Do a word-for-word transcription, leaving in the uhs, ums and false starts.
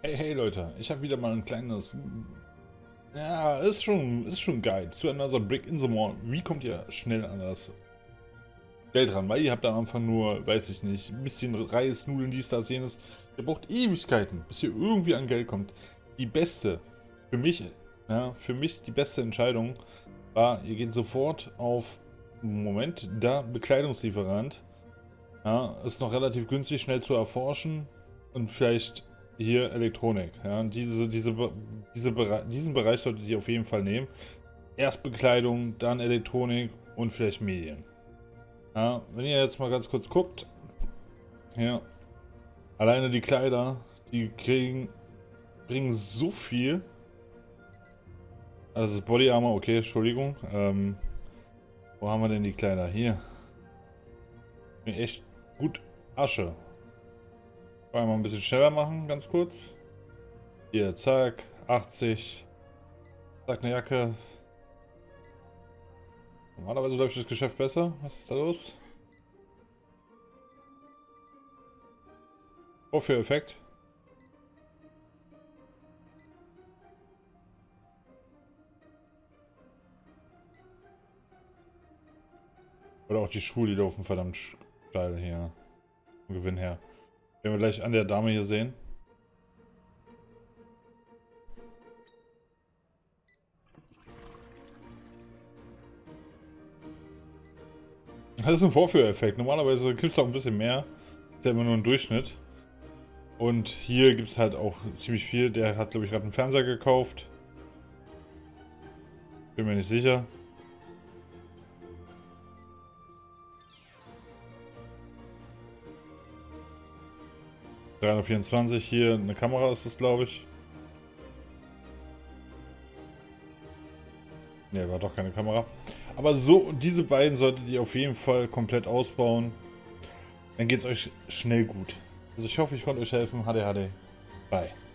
Hey, hey Leute, ich habe wieder mal ein kleines, ja, ist schon, ist schon Guide zu Another Brick in the Wall. Wie kommt ihr schnell an das Geld ran? Weil ihr habt am Anfang nur, weiß ich nicht, ein bisschen Reis, Nudeln, dies, das, jenes. Ihr braucht Ewigkeiten, bis ihr irgendwie an Geld kommt. Die beste, für mich, ja, für mich die beste Entscheidung war, ihr geht sofort auf, Moment, da Bekleidungslieferant. Ja, ist noch relativ günstig, schnell zu erforschen und vielleicht hier Elektronik. Ja, diese, diese, diese Bere diesen Bereich solltet ihr auf jeden Fall nehmen. Erst Bekleidung, dann Elektronik und vielleicht Medien. Ja, wenn ihr jetzt mal ganz kurz guckt, ja, alleine die Kleider, die kriegen, bringen so viel. Also das Body Armor, okay, Entschuldigung. Ähm, wo haben wir denn die Kleider? Hier. Echt gut Asche. Wollen wir mal ein bisschen schneller machen, ganz kurz. Hier, zack, achtzig. Zack, eine Jacke. Normalerweise läuft das Geschäft besser. Was ist da los? Vorführeffekt. Oder auch die Schuhe, die laufen verdammt steil hier. Vom Gewinn her. Werden wir gleich an der Dame hier sehen. Das ist ein Vorführeffekt. Normalerweise gibt es auch ein bisschen mehr. Das ist ja immer nur ein Durchschnitt. Und hier gibt es halt auch ziemlich viel. Der hat, glaube ich, gerade einen Fernseher gekauft. Bin mir nicht sicher. dreihundertvierundzwanzig hier. Eine Kamera ist es, glaube ich. Ne, war doch keine Kamera. Aber so, diese beiden solltet ihr auf jeden Fall komplett ausbauen. Dann geht es euch schnell gut. Also ich hoffe, ich konnte euch helfen. H D H D. Bye.